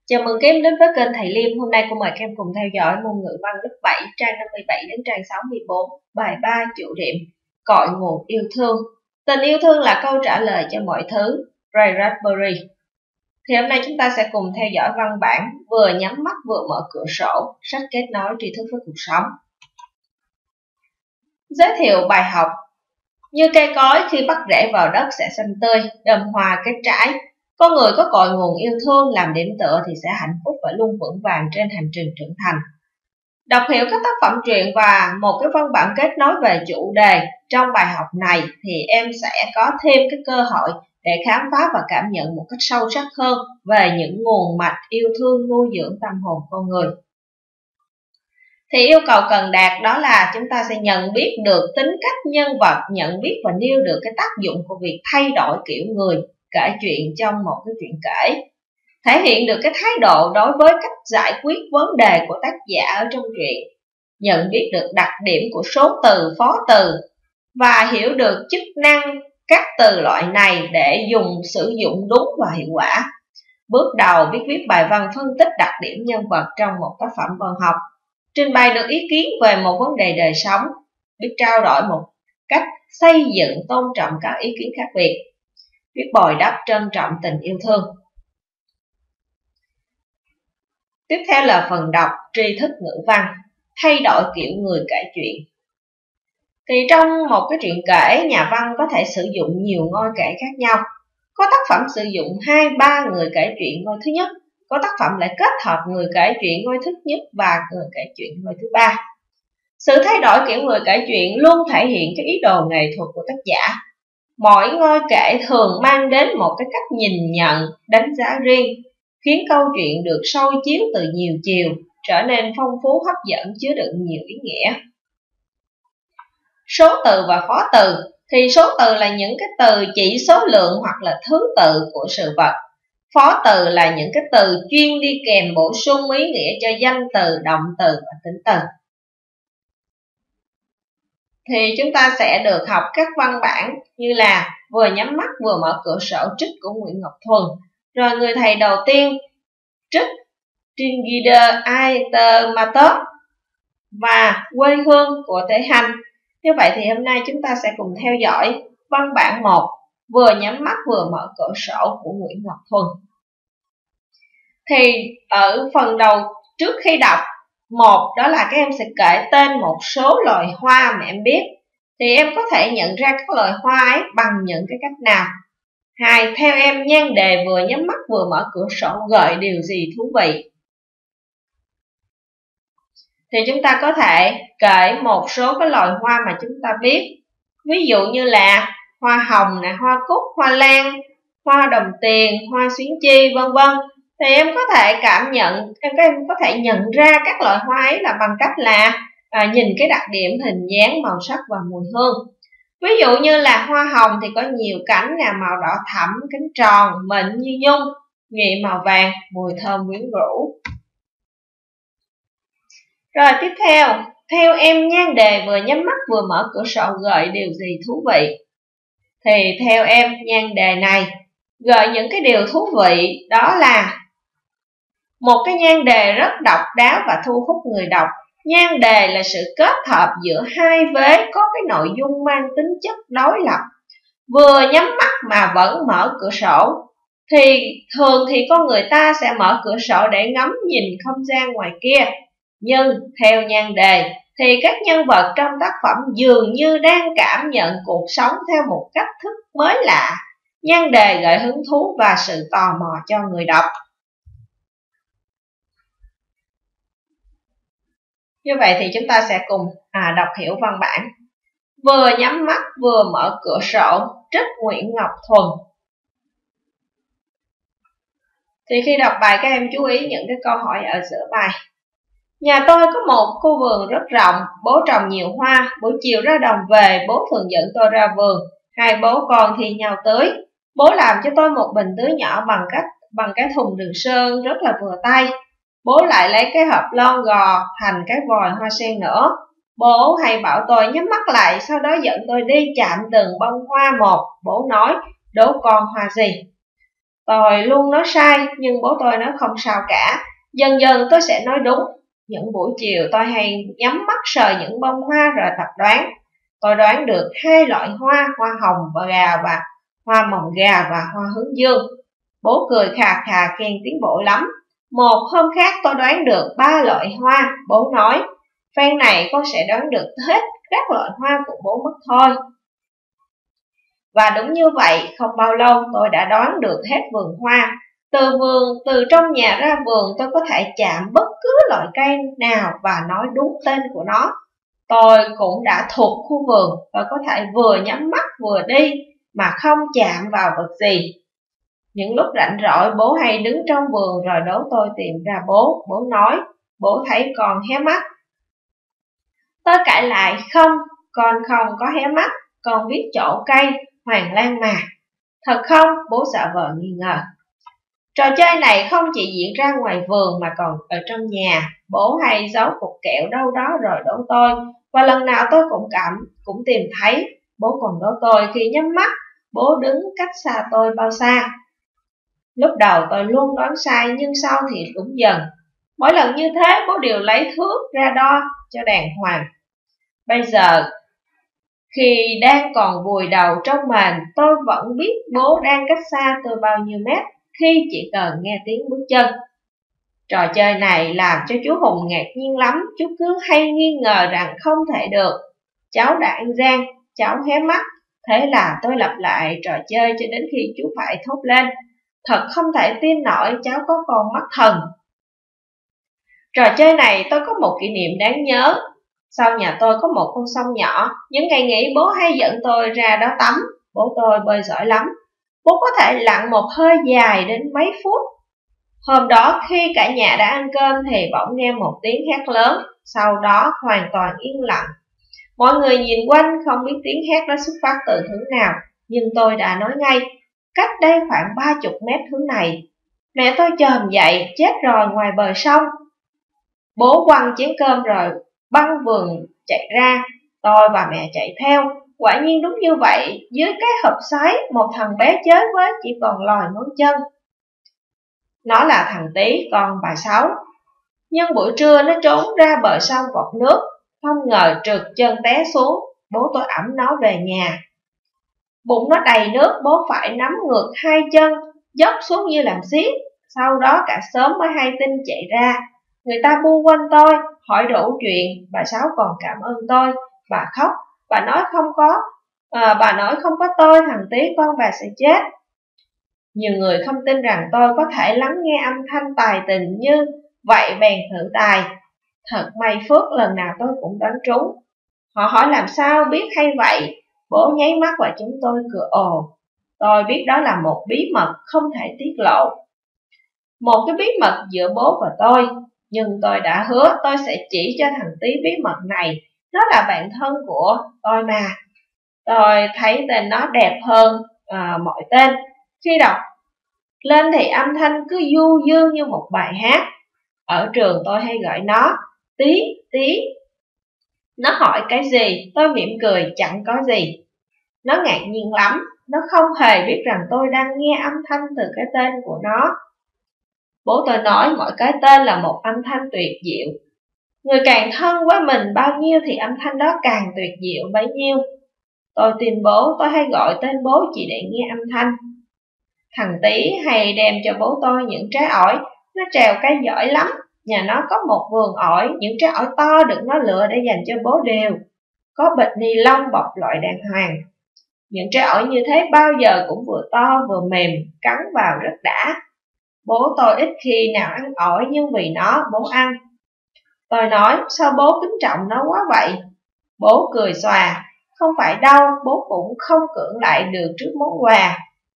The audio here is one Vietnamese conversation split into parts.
Chào mừng các em đến với kênh Thầy Liêm. Hôm nay cô mời các em cùng theo dõi môn ngữ văn lớp 7 trang 57 đến trang 64, bài 3 chủ điểm cội nguồn yêu thương. Tình yêu thương là câu trả lời cho mọi thứ. Ray Bradbury. Thì hôm nay chúng ta sẽ cùng theo dõi văn bản vừa nhắm mắt vừa mở cửa sổ, sách kết nối tri thức với cuộc sống. Giới thiệu bài học. Như cây cối khi bắt rễ vào đất sẽ xanh tươi, đơm hoa kết trái. Con người có cội nguồn yêu thương làm điểm tựa thì sẽ hạnh phúc và luôn vững vàng trên hành trình trưởng thành. Đọc hiểu các tác phẩm truyện và một cái văn bản kết nối về chủ đề trong bài học này thì em sẽ có thêm cái cơ hội để khám phá và cảm nhận một cách sâu sắc hơn về những nguồn mạch yêu thương nuôi dưỡng tâm hồn con người. Thì yêu cầu cần đạt đó là chúng ta sẽ nhận biết được tính cách nhân vật, nhận biết và nêu được cái tác dụng của việc thay đổi kiểu người kể chuyện trong một cái chuyện kể, thể hiện được cái thái độ đối với cách giải quyết vấn đề của tác giả ở trong truyện, nhận biết được đặc điểm của số từ, phó từ và hiểu được chức năng các từ loại này để sử dụng đúng và hiệu quả. Bước đầu biết viết bài văn phân tích đặc điểm nhân vật trong một tác phẩm văn học, trình bày được ý kiến về một vấn đề đời sống, biết trao đổi một cách xây dựng tôn trọng các ý kiến khác biệt, biết bồi đắp trân trọng tình yêu thương. Tiếp theo là phần đọc tri thức ngữ văn, thay đổi kiểu người kể chuyện. Thì trong một cái truyện kể, nhà văn có thể sử dụng nhiều ngôi kể khác nhau. Có tác phẩm sử dụng 2-3 người kể chuyện ngôi thứ nhất, có tác phẩm lại kết hợp người kể chuyện ngôi thứ nhất và người kể chuyện ngôi thứ ba. Sự thay đổi kiểu người kể chuyện luôn thể hiện cái ý đồ nghệ thuật của tác giả. Mỗi ngôi kể thường mang đến một cái cách nhìn nhận, đánh giá riêng, khiến câu chuyện được soi chiếu từ nhiều chiều, trở nên phong phú hấp dẫn, chứa đựng nhiều ý nghĩa. Số từ và phó từ. Thì số từ là những cái từ chỉ số lượng hoặc là thứ tự của sự vật. Phó từ là những cái từ chuyên đi kèm bổ sung ý nghĩa cho danh từ, động từ và tính từ. Thì chúng ta sẽ được học các văn bản như là vừa nhắm mắt vừa mở cửa sổ trích của Nguyễn Ngọc Thuần, rồi người thầy đầu tiên trích Tringider Aetermatos và quê hương của Tế Hanh. Như vậy thì hôm nay chúng ta sẽ cùng theo dõi văn bản 1 vừa nhắm mắt vừa mở cửa sổ của Nguyễn Ngọc Thuần. Thì ở phần đầu trước khi đọc một đó là các em sẽ kể tên một số loài hoa mà em biết. Thì em có thể nhận ra các loài hoa ấy bằng những cái cách nào? 2. Theo em nhan đề vừa nhắm mắt vừa mở cửa sổ gợi điều gì thú vị? Thì chúng ta có thể kể một số cái loài hoa mà chúng ta biết. Ví dụ như là hoa hồng, hoa cúc, hoa lan, hoa đồng tiền, hoa xuyến chi, vân vân. Thì em có thể cảm nhận, em có thể nhận ra các loại hoa ấy là bằng cách là nhìn cái đặc điểm hình dáng, màu sắc và mùi hương. Ví dụ như là hoa hồng thì có nhiều cánh màu đỏ thẫm, cánh tròn, mịn như nhung, nhụy màu vàng, mùi thơm quyến rũ. Rồi tiếp theo em nhan đề vừa nhắm mắt vừa mở cửa sổ gợi điều gì thú vị? Thì theo em nhan đề này gợi những cái điều thú vị, đó là một cái nhan đề rất độc đáo và thu hút người đọc. Nhan đề là sự kết hợp giữa hai vế có cái nội dung mang tính chất đối lập. Vừa nhắm mắt mà vẫn mở cửa sổ. Thì thường thì con người ta sẽ mở cửa sổ để ngắm nhìn không gian ngoài kia. Nhưng theo nhan đề thì các nhân vật trong tác phẩm dường như đang cảm nhận cuộc sống theo một cách thức mới lạ. Nhan đề gợi hứng thú và sự tò mò cho người đọc. Như vậy thì chúng ta sẽ cùng đọc hiểu văn bản. Vừa nhắm mắt vừa mở cửa sổ, trích Nguyễn Ngọc Thuần. Thì khi đọc bài các em chú ý những cái câu hỏi ở giữa bài. Nhà tôi có một khu vườn rất rộng, bố trồng nhiều hoa, buổi chiều ra đồng về, bố thường dẫn tôi ra vườn, hai bố con thi nhau tưới. Bố làm cho tôi một bình tưới nhỏ bằng cái thùng đường sơn rất là vừa tay. Bố lại lấy cái hộp lon gò thành cái vòi hoa sen nữa. Bố hay bảo tôi nhắm mắt lại, sau đó dẫn tôi đi chạm từng bông hoa một. Bố nói, đố con hoa gì? Tôi luôn nói sai, nhưng bố tôi nói không sao cả. Dần dần tôi sẽ nói đúng. Những buổi chiều tôi hay nhắm mắt sờ những bông hoa rồi tập đoán. Tôi đoán được 2 loại hoa, hoa hồng và hoa mồng gà và hoa hướng dương. Bố cười khà khà khen tiến bộ lắm. Một hôm khác tôi đoán được 3 loại hoa. Bố nói, phen này con sẽ đoán được hết các loại hoa của bố mất thôi. Và đúng như vậy, không bao lâu tôi đã đoán được hết vườn hoa. Từ trong nhà ra vườn tôi có thể chạm bất cứ loại cây nào và nói đúng tên của nó. Tôi cũng đã thuộc khu vườn, tôi có thể vừa nhắm mắt vừa đi mà không chạm vào vật gì. Những lúc rảnh rỗi bố hay đứng trong vườn rồi đố tôi tìm ra bố. Bố nói, bố thấy con hé mắt. Tôi cãi lại, không, con không có hé mắt, con biết chỗ cây hoàng lan mà. Thật không? Bố giả vờ nghi ngờ. Trò chơi này không chỉ diễn ra ngoài vườn mà còn ở trong nhà. Bố hay giấu cục kẹo đâu đó rồi đố tôi, và lần nào tôi cũng tìm thấy. Bố còn đố tôi khi nhắm mắt, bố đứng cách xa tôi bao xa. Lúc đầu tôi luôn đoán sai nhưng sau thì đúng dần. Mỗi lần như thế bố đều lấy thước ra đo cho đàng hoàng. Bây giờ, khi đang còn vùi đầu trong mền, tôi vẫn biết bố đang cách xa tôi bao nhiêu mét khi chỉ cần nghe tiếng bước chân. Trò chơi này làm cho chú Hùng ngạc nhiên lắm, chú cứ hay nghi ngờ rằng không thể được. Cháu đã ăn gian, cháu hé mắt, thế là tôi lặp lại trò chơi cho đến khi chú phải thốt lên. Thật không thể tin nổi cháu có con mắt thần. Trò chơi này tôi có một kỷ niệm đáng nhớ. Sau nhà tôi có một con sông nhỏ, những ngày nghỉ bố hay dẫn tôi ra đó tắm. Bố tôi bơi giỏi lắm, bố có thể lặn một hơi dài đến mấy phút. Hôm đó khi cả nhà đã ăn cơm thì bỗng nghe một tiếng hét lớn, sau đó hoàn toàn yên lặng. Mọi người nhìn quanh không biết tiếng hét đó xuất phát từ hướng nào, nhưng tôi đã nói ngay, cách đây khoảng 30 mét hướng này. Mẹ tôi chồm dậy, chết rồi ngoài bờ sông. Bố quăng chén cơm rồi băng vườn chạy ra, tôi và mẹ chạy theo. Quả nhiên đúng như vậy, dưới cái hộp xoáy một thằng bé chơi với chỉ còn lòi ngón chân. Nó là thằng Tí, con bà Sáu. Nhưng buổi trưa nó trốn ra bờ sông vọt nước, không ngờ trượt chân té xuống. Bố tôi ẵm nó về nhà. Bụng nó đầy nước, bố phải nắm ngược 2 chân, dốc xuống như làm xiếc. Sau đó cả xóm mới hay tin chạy ra. Người ta bu quanh tôi, hỏi đủ chuyện. Bà Sáu còn cảm ơn tôi. Bà khóc, bà nói không có tôi thằng Tí con bà sẽ chết. Nhiều người không tin rằng tôi có thể lắng nghe âm thanh tài tình như vậy bèn thử tài. Thật may phước lần nào tôi cũng đoán trúng. Họ hỏi làm sao biết hay vậy. Bố nháy mắt và chúng tôi cười ồ. Tôi biết đó là một bí mật không thể tiết lộ. Một cái bí mật giữa bố và tôi. Nhưng tôi đã hứa tôi sẽ chỉ cho thằng Tí bí mật này. Nó là bạn thân của tôi mà. Tôi thấy tên nó đẹp hơn mọi tên. Khi đọc lên thì âm thanh cứ du dương như một bài hát. Ở trường tôi hay gọi nó Tí, Tí. Nó hỏi cái gì, tôi mỉm cười chẳng có gì. Nó ngạc nhiên lắm, nó không hề biết rằng tôi đang nghe âm thanh từ cái tên của nó. Bố tôi nói mỗi cái tên là một âm thanh tuyệt diệu. Người càng thân với mình bao nhiêu thì âm thanh đó càng tuyệt diệu bấy nhiêu. Tôi tin bố, tôi hay gọi tên bố chỉ để nghe âm thanh. Thằng Tí hay đem cho bố tôi những trái ổi, nó trèo cây giỏi lắm. Nhà nó có một vườn ổi, những trái ổi to được nó lựa để dành cho bố đều. Có bịch ni lông bọc loại đàng hoàng. Những trái ổi như thế bao giờ cũng vừa to vừa mềm, cắn vào rất đã. Bố tôi ít khi nào ăn ổi nhưng vì nó bố ăn. Tôi nói sao bố kính trọng nó quá vậy? Bố cười xòa, không phải đâu, bố cũng không cưỡng lại được trước món quà.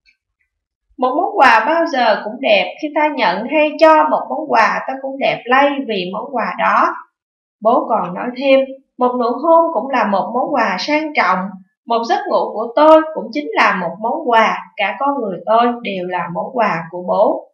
Một món quà bao giờ cũng đẹp, khi ta nhận hay cho một món quà ta cũng đẹp lây vì món quà đó. Bố còn nói thêm, một nụ hôn cũng là một món quà sang trọng, một giấc ngủ của tôi cũng chính là một món quà, cả con người tôi đều là món quà của bố.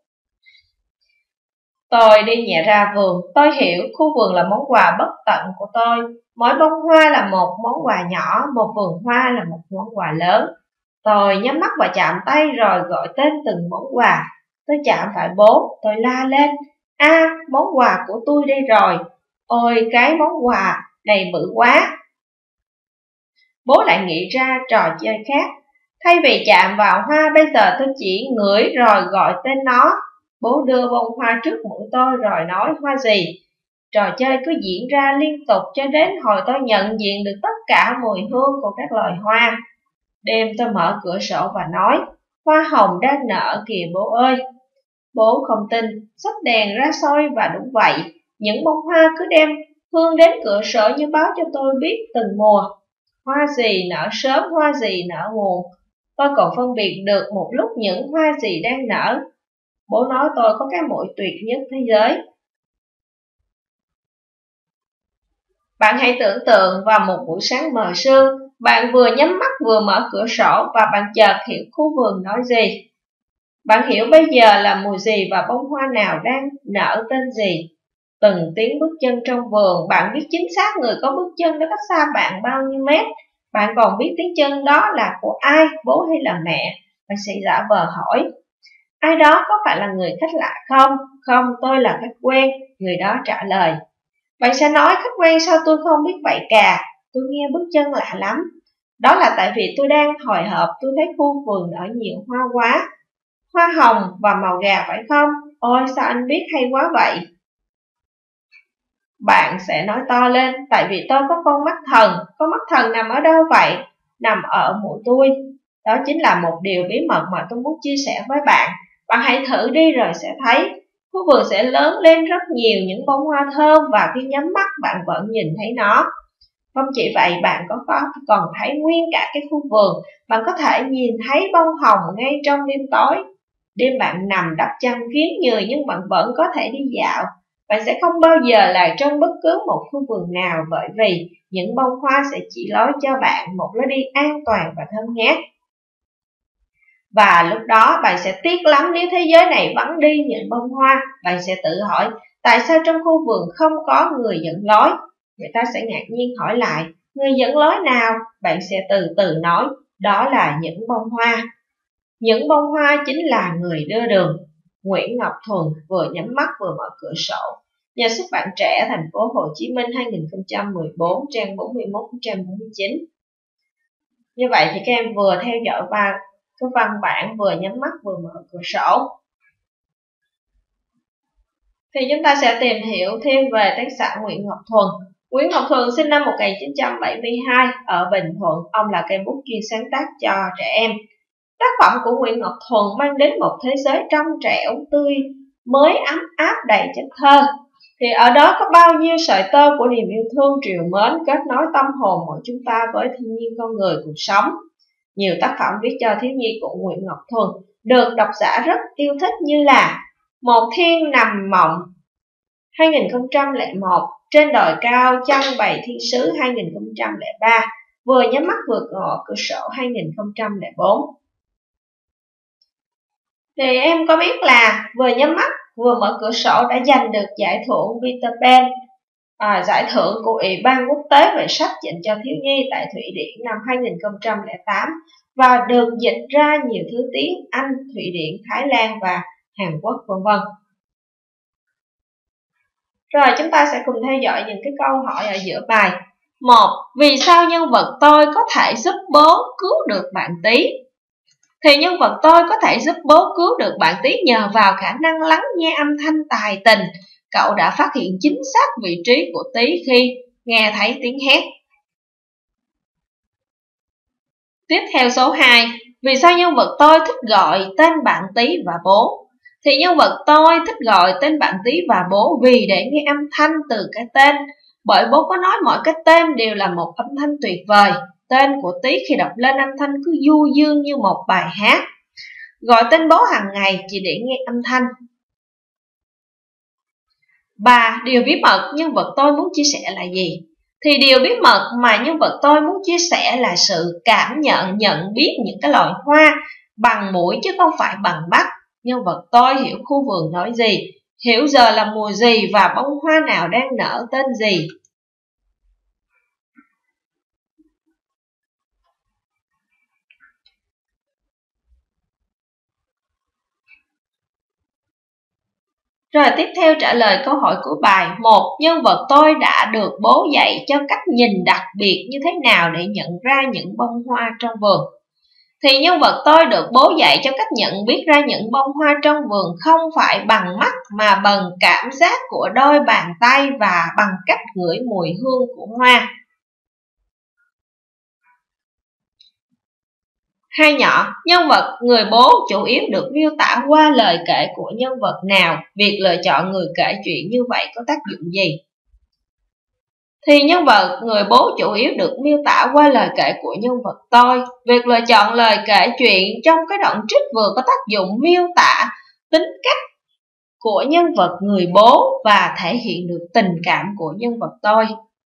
Tôi đi nhẹ ra vườn, tôi hiểu khu vườn là món quà bất tận của tôi. Mỗi bông hoa là một món quà nhỏ, một vườn hoa là một món quà lớn. Tôi nhắm mắt và chạm tay rồi gọi tên từng món quà. Tôi chạm phải bố, tôi la lên. Món quà của tôi đây rồi. Ôi, cái món quà này bự quá. Bố lại nghĩ ra trò chơi khác. Thay vì chạm vào hoa, bây giờ tôi chỉ ngửi rồi gọi tên nó. Bố đưa bông hoa trước mũi tôi rồi nói hoa gì. Trò chơi cứ diễn ra liên tục cho đến hồi tôi nhận diện được tất cả mùi hương của các loài hoa. Đêm tôi mở cửa sổ và nói, hoa hồng đang nở kìa bố ơi. Bố không tin, xách đèn ra soi và đúng vậy. Những bông hoa cứ đem hương đến cửa sổ như báo cho tôi biết từng mùa. Hoa gì nở sớm, hoa gì nở muộn. Tôi còn phân biệt được một lúc những hoa gì đang nở. Bố nói tôi có cái mũi tuyệt nhất thế giới. Bạn hãy tưởng tượng vào một buổi sáng mờ sương, bạn vừa nhắm mắt vừa mở cửa sổ và bạn chợt hiểu khu vườn nói gì. Bạn hiểu bây giờ là mùa gì và bông hoa nào đang nở tên gì. Từng tiếng bước chân trong vườn, bạn biết chính xác người có bước chân đó cách xa bạn bao nhiêu mét. Bạn còn biết tiếng chân đó là của ai, bố hay là mẹ. Bạn sẽ giả vờ hỏi, ai đó có phải là người khách lạ không? Không, tôi là khách quen, người đó trả lời. Bạn sẽ nói khách quen sao tôi không biết vậy cả, tôi nghe bước chân lạ lắm. Đó là tại vì tôi đang hồi hộp, tôi thấy khu vườn nở nhiều hoa quá. Hoa hồng và màu gà phải không? Ôi sao anh biết hay quá vậy? Bạn sẽ nói to lên, tại vì tôi có con mắt thần nằm ở đâu vậy? Nằm ở mũi tôi. Đó chính là một điều bí mật mà tôi muốn chia sẻ với bạn. Bạn hãy thử đi rồi sẽ thấy. Khu vườn sẽ lớn lên rất nhiều những bông hoa thơm và khi nhắm mắt bạn vẫn nhìn thấy nó. Không chỉ vậy, bạn còn thấy nguyên cả cái khu vườn. Bạn có thể nhìn thấy bông hồng ngay trong đêm tối. Đêm bạn nằm đắp chăn kín người nhưng bạn vẫn có thể đi dạo. Bạn sẽ không bao giờ lạc trong bất cứ một khu vườn nào bởi vì những bông hoa sẽ chỉ lối cho bạn một lối đi an toàn và thơm ngát. Và lúc đó bạn sẽ tiếc lắm nếu thế giới này vắng đi những bông hoa. Bạn sẽ tự hỏi tại sao trong khu vườn không có người dẫn lối. Người ta sẽ ngạc nhiên hỏi lại, người dẫn lối nào? Bạn sẽ từ từ nói, đó là những bông hoa. Những bông hoa chính là người đưa đường. Nguyễn Ngọc Thuần vừa nhắm mắt vừa mở cửa sổ. Nhà xuất bản trẻ Thành phố Hồ Chí Minh 2014 trang 41-49. Như vậy thì các em vừa theo dõi cái văn bản vừa nhắm mắt vừa mở cửa sổ. Thì chúng ta sẽ tìm hiểu thêm về tác giả Nguyễn Ngọc Thuần. Nguyễn Ngọc Thuần sinh năm 1972 ở Bình Thuận. Ông là cây bút chuyên sáng tác cho trẻ em. Tác phẩm của Nguyễn Ngọc Thuần mang đến một thế giới trong trẻo, tươi, mới, ấm áp, đầy chất thơ. Thì ở đó có bao nhiêu sợi tơ của niềm yêu thương trìu mến kết nối tâm hồn mỗi chúng ta với thiên nhiên con người cuộc sống. Nhiều tác phẩm viết cho thiếu nhi của Nguyễn Ngọc Thuần được độc giả rất yêu thích như là Một Thiên Nằm Mộng 2001, Trên Đồi Cao Trăng Bày Thiên Sứ 2003, Vừa Nhắm Mắt Vừa Mở Cửa Sổ 2004. Thì em có biết là Vừa Nhắm Mắt Vừa Mở Cửa Sổ đã giành được giải thưởng Peter Pan, giải thưởng của Ủy ban quốc tế về sách dành cho thiếu nhi tại Thụy Điển năm 2008 và được dịch ra nhiều thứ tiếng Anh, Thụy Điển, Thái Lan và Hàn Quốc v.v. Rồi chúng ta sẽ cùng theo dõi những cái câu hỏi ở giữa bài. 1. Vì sao nhân vật tôi có thể giúp bố cứu được bạn Tí? Thì nhân vật tôi có thể giúp bố cứu được bạn Tí nhờ vào khả năng lắng nghe âm thanh tài tình. Cậu đã phát hiện chính xác vị trí của Tí khi nghe thấy tiếng hét. Tiếp theo số 2. Vì sao nhân vật tôi thích gọi tên bạn Tí và bố? Thì nhân vật tôi thích gọi tên bạn Tí và bố vì để nghe âm thanh từ cái tên. Bởi bố có nói mỗi cái tên đều là một âm thanh tuyệt vời. Tên của Tí khi đọc lên âm thanh cứ du dương như một bài hát. Gọi tên bố hàng ngày chỉ để nghe âm thanh. 3. Điều bí mật nhân vật tôi muốn chia sẻ là gì? Thì điều bí mật mà nhân vật tôi muốn chia sẻ là sự cảm nhận biết những cái loài hoa bằng mũi chứ không phải bằng mắt. Nhân vật tôi hiểu khu vườn nói gì, hiểu giờ là mùa gì và bông hoa nào đang nở tên gì. Rồi tiếp theo trả lời câu hỏi của bài. Một, nhân vật tôi đã được bố dạy cho cách nhìn đặc biệt như thế nào để nhận ra những bông hoa trong vườn? Thì nhân vật tôi được bố dạy cho cách nhận biết ra những bông hoa trong vườn không phải bằng mắt mà bằng cảm giác của đôi bàn tay và bằng cách ngửi mùi hương của hoa. Hai nhỏ, nhân vật người bố chủ yếu được miêu tả qua lời kể của nhân vật nào? Việc lựa chọn người kể chuyện như vậy có tác dụng gì? Thì nhân vật người bố chủ yếu được miêu tả qua lời kể của nhân vật tôi. Việc lựa chọn lời kể chuyện trong cái đoạn trích vừa có tác dụng miêu tả tính cách của nhân vật người bố và thể hiện được tình cảm của nhân vật tôi.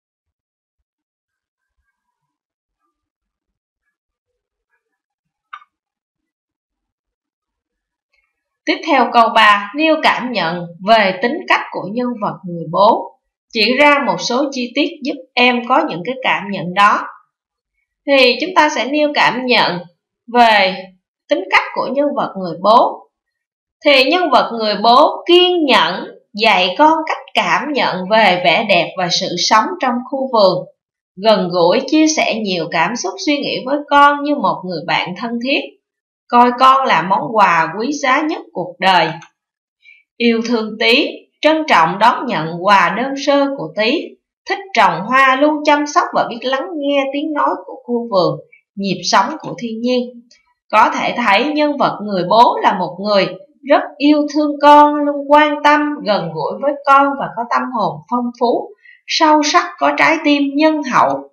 Tiếp theo câu 3, nêu cảm nhận về tính cách của nhân vật người bố. Chỉ ra một số chi tiết giúp em có những cái cảm nhận đó. Thì chúng ta sẽ nêu cảm nhận về tính cách của nhân vật người bố. Thì nhân vật người bố kiên nhẫn dạy con cách cảm nhận về vẻ đẹp và sự sống trong khu vườn. Gần gũi chia sẻ nhiều cảm xúc suy nghĩ với con như một người bạn thân thiết. Coi con là món quà quý giá nhất cuộc đời. Yêu thương Tí, trân trọng đón nhận quà đơn sơ của Tí. Thích trồng hoa, luôn chăm sóc và biết lắng nghe tiếng nói của khu vườn, nhịp sống của thiên nhiên. Có thể thấy nhân vật người bố là một người rất yêu thương con, luôn quan tâm, gần gũi với con và có tâm hồn phong phú, sâu sắc, có trái tim nhân hậu.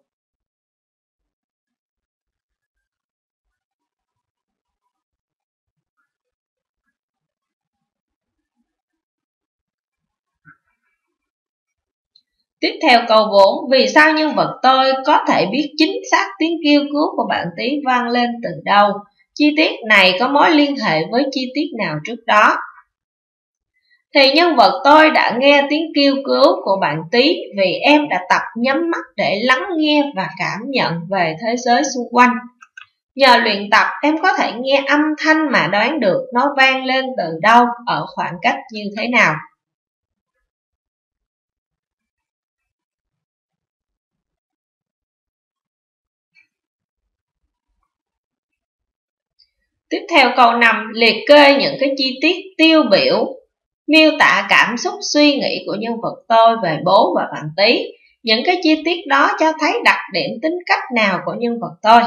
Tiếp theo câu 4, vì sao nhân vật tôi có thể biết chính xác tiếng kêu cứu của bạn Tí vang lên từ đâu? Chi tiết này có mối liên hệ với chi tiết nào trước đó? Thì nhân vật tôi đã nghe tiếng kêu cứu của bạn Tí vì em đã tập nhắm mắt để lắng nghe và cảm nhận về thế giới xung quanh. Nhờ luyện tập, em có thể nghe âm thanh mà đoán được nó vang lên từ đâu, ở khoảng cách như thế nào. Tiếp theo câu 5, liệt kê những cái chi tiết tiêu biểu, miêu tả cảm xúc suy nghĩ của nhân vật tôi về bố và bạn Tí. Những cái chi tiết đó cho thấy đặc điểm tính cách nào của nhân vật tôi?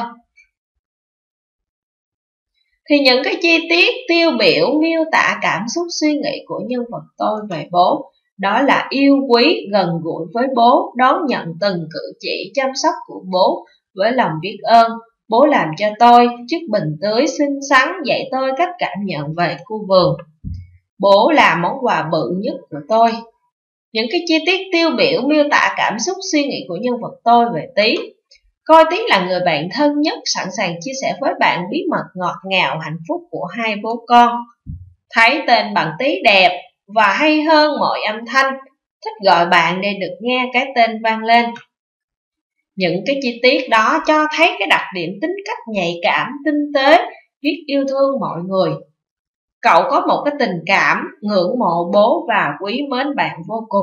Thì những cái chi tiết tiêu biểu miêu tả cảm xúc suy nghĩ của nhân vật tôi về bố, đó là yêu quý, gần gũi với bố, đón nhận từng cử chỉ chăm sóc của bố với lòng biết ơn. Bố làm cho tôi chiếc bình tưới xinh xắn, dạy tôi cách cảm nhận về khu vườn. Bố là món quà bự nhất của tôi. Những cái chi tiết tiêu biểu miêu tả cảm xúc suy nghĩ của nhân vật tôi về Tí. Coi Tí là người bạn thân nhất, sẵn sàng chia sẻ với bạn bí mật ngọt ngào hạnh phúc của hai bố con. Thấy tên bạn Tí đẹp và hay hơn mọi âm thanh, thích gọi bạn để được nghe cái tên vang lên. Những cái chi tiết đó cho thấy cái đặc điểm tính cách nhạy cảm, tinh tế, biết yêu thương mọi người. Cậu có một cái tình cảm ngưỡng mộ bố và quý mến bạn vô cùng.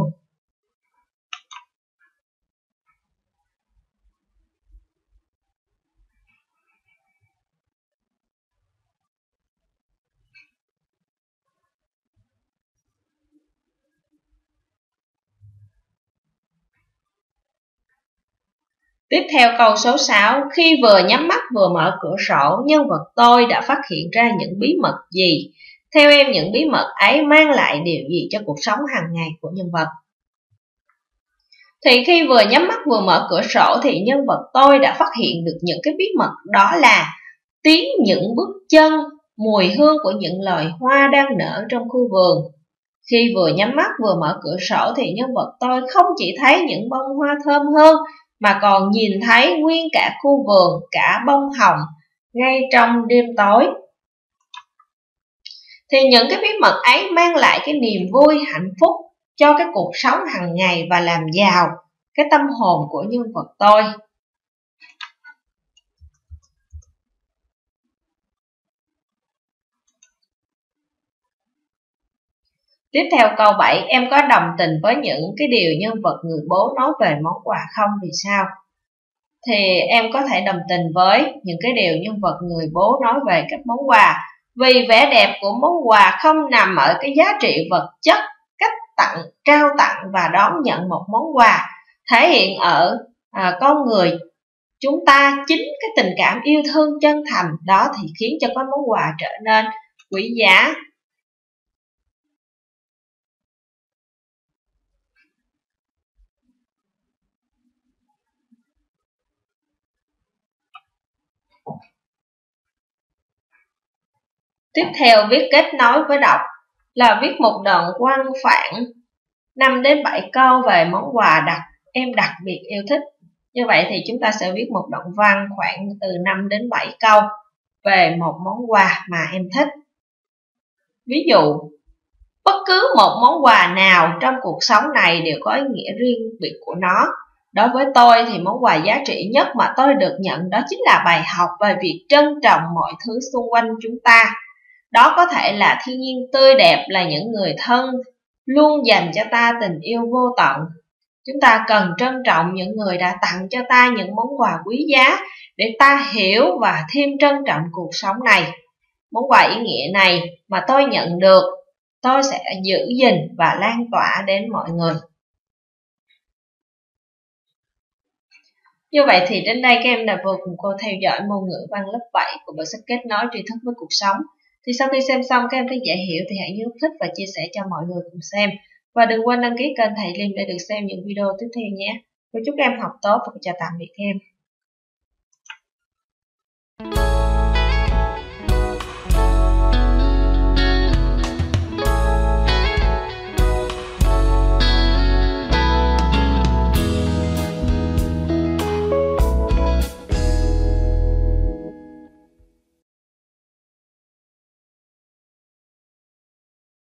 Tiếp theo câu số 6, khi vừa nhắm mắt vừa mở cửa sổ, nhân vật tôi đã phát hiện ra những bí mật gì? Theo em, những bí mật ấy mang lại điều gì cho cuộc sống hàng ngày của nhân vật? Thì khi vừa nhắm mắt vừa mở cửa sổ thì nhân vật tôi đã phát hiện được những cái bí mật, đó là tiếng những bước chân, mùi hương của những loài hoa đang nở trong khu vườn. Khi vừa nhắm mắt vừa mở cửa sổ thì nhân vật tôi không chỉ thấy những bông hoa thơm hơn mà còn nhìn thấy nguyên cả khu vườn, cả bông hồng ngay trong đêm tối. Thì những cái bí mật ấy mang lại cái niềm vui, hạnh phúc cho cái cuộc sống hàng ngày và làm giàu cái tâm hồn của nhân vật tôi. Tiếp theo câu 7, em có đồng tình với những cái điều nhân vật người bố nói về món quà không, vì sao? Thì em có thể đồng tình với những cái điều nhân vật người bố nói về các món quà, vì vẻ đẹp của món quà không nằm ở cái giá trị vật chất, cách tặng, trao tặng và đón nhận một món quà, thể hiện ở con người chúng ta chính cái tình cảm yêu thương chân thành đó thì khiến cho cái món quà trở nên quý giá. Tiếp theo viết kết nối với đọc là viết một đoạn văn khoảng 5 đến 7 câu về món quà em đặc biệt yêu thích. Như vậy thì chúng ta sẽ viết một đoạn văn khoảng từ 5 đến 7 câu về một món quà mà em thích. Ví dụ, bất cứ một món quà nào trong cuộc sống này đều có ý nghĩa riêng biệt của nó. Đối với tôi thì món quà giá trị nhất mà tôi được nhận đó chính là bài học về việc trân trọng mọi thứ xung quanh chúng ta. Đó có thể là thiên nhiên tươi đẹp, là những người thân luôn dành cho ta tình yêu vô tận. Chúng ta cần trân trọng những người đã tặng cho ta những món quà quý giá để ta hiểu và thêm trân trọng cuộc sống này. Món quà ý nghĩa này mà tôi nhận được, tôi sẽ giữ gìn và lan tỏa đến mọi người. Như vậy thì đến đây các em đã vừa cùng cô theo dõi môn ngữ văn lớp 7 của bộ sách Kết nối tri thức với cuộc sống. Thì sau khi xem xong các em thấy dễ hiểu thì hãy nhớ thích và chia sẻ cho mọi người cùng xem. Và đừng quên đăng ký kênh Thầy Liêm để được xem những video tiếp theo nhé. Cô chúc em học tốt và chào tạm biệt em.